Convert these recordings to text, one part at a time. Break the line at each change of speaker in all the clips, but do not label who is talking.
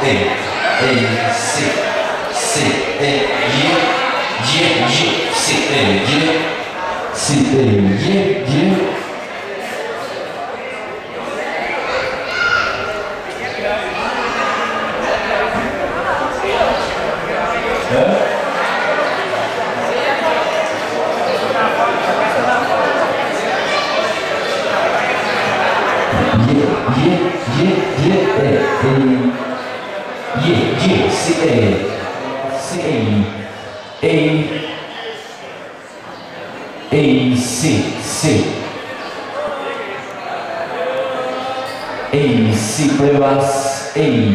Si pruebas,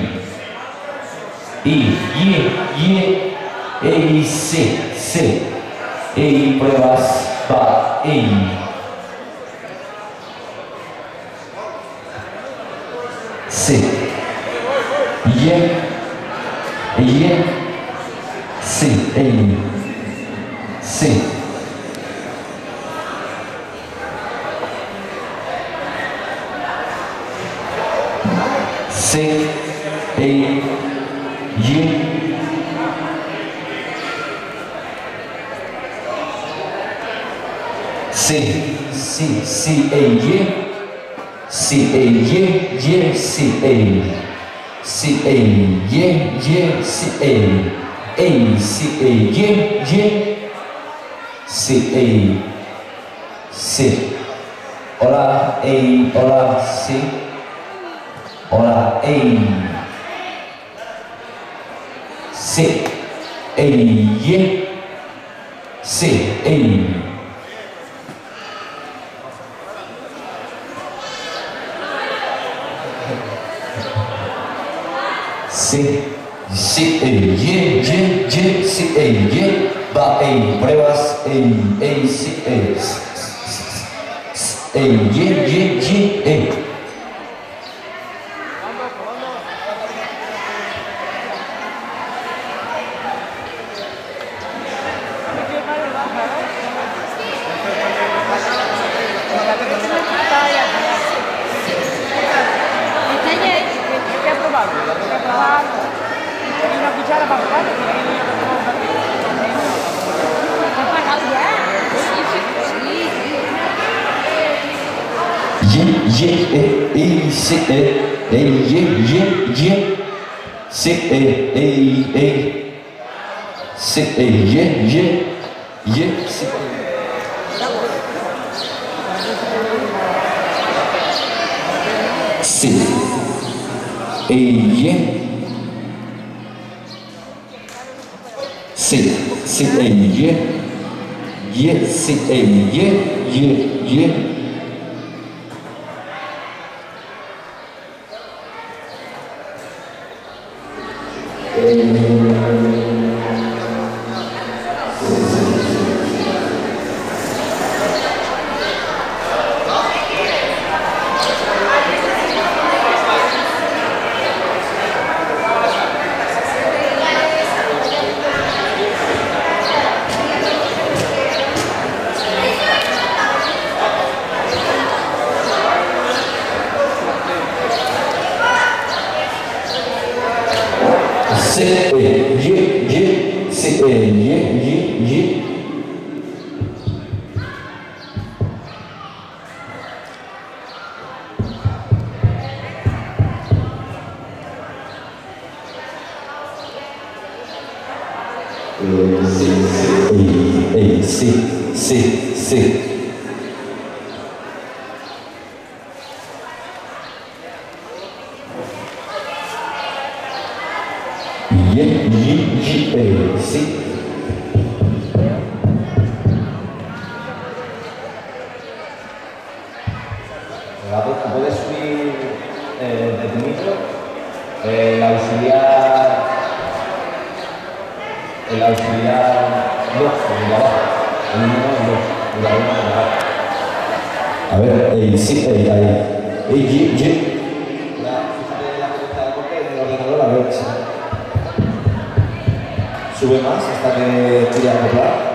pruebas, va, hola, hola, sí, hola, sí, va, pruebas, ¿Puedes subir de tu micro? El auxiliar 2, de abajo. El número 2, de la 1 de abajo. A ver, sí, ahí. Fíjate la pelota de corte del ordenador, a ver si. Sube más hasta que tire a acoplar.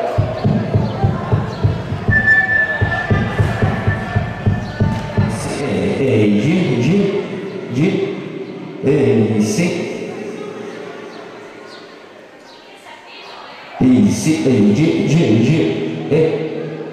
Sí. C, A, G, G, G, E.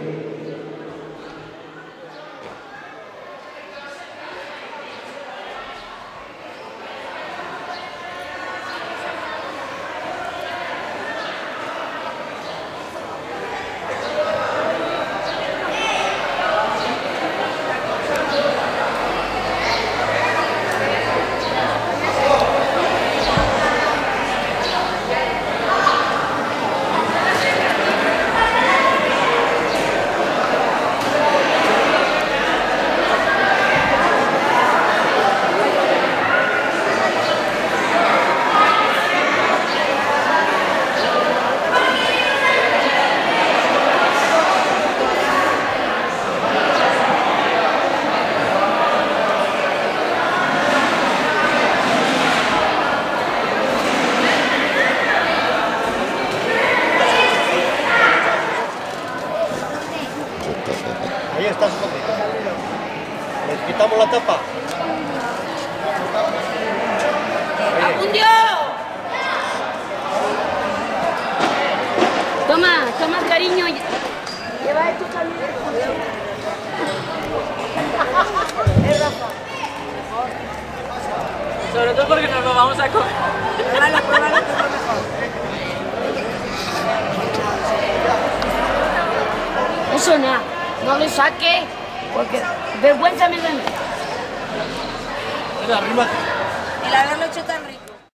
Ahí está su copita. Le quitamos la tapa.
¡Apundio! Toma, toma cariño. Lleva tu camisa.
Sobre todo porque nos lo vamos a comer.
Pruébalo, pruébalo, que es lo mejor. Eso nada, no le saque, porque vergüenza me da.
Arriba.
El haberlo hecho tan rico.